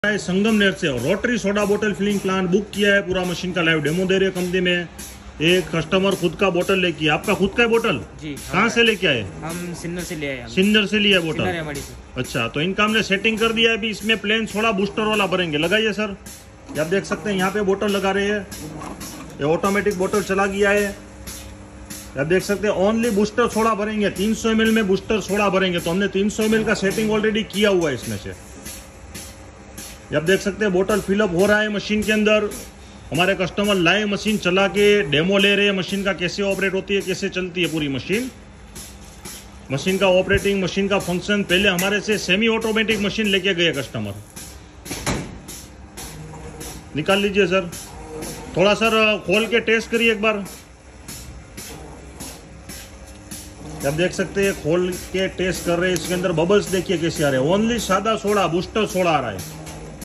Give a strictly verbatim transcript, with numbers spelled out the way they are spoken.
संगमनेर से rotary soda बोतल filling plant book किया है, पूरा मशीन का लाइव डेमो दे रहे हैं कंपनी में। एक कस्टमर खुद का बोतल लेके, आपका खुद का बोतल जी कहाँ से लेके आए? हम सिन्नर से ले आए। सिन्नर से लिया बोतल? अच्छा, तो इनका हमने सेटिंग कर दिया है। अभी इसमें प्लेन सोडा बूस्टर वाला भरेंगे। लगाइए सर, आप देख सकते हैं यहाँ पे बोतल लगा रहे हैं। ये ऑटोमेटिक बोतल चला गया है, आप देख सकते हैं। ओनली बूस्टर सोडा भरेंगे, तीन सौ एम एल में बूस्टर सोडा भरेंगे। तो हमने तीन सौ एम एल का सेटिंग ऑलरेडी किया हुआ है इसमें से। आप देख सकते हैं बोतल फिलअप हो रहा है मशीन के अंदर। हमारे कस्टमर लाइव मशीन चला के डेमो ले रहे हैं, मशीन का कैसे ऑपरेट होती है, कैसे चलती है पूरी मशीन। मशीन का ऑपरेटिंग, मशीन का फंक्शन। पहले हमारे से सेमी ऑटोमेटिक मशीन लेके गए कस्टमर। निकाल लीजिए सर, थोड़ा सर खोल के टेस्ट करिए एक बार। आप देख सकते हैं खोल के टेस्ट कर रहे हैं। इसके अंदर बबल्स देखिए कैसे आ रहे हैं। ओनली सादा सोडा, बूस्टर सोडा आ रहा है।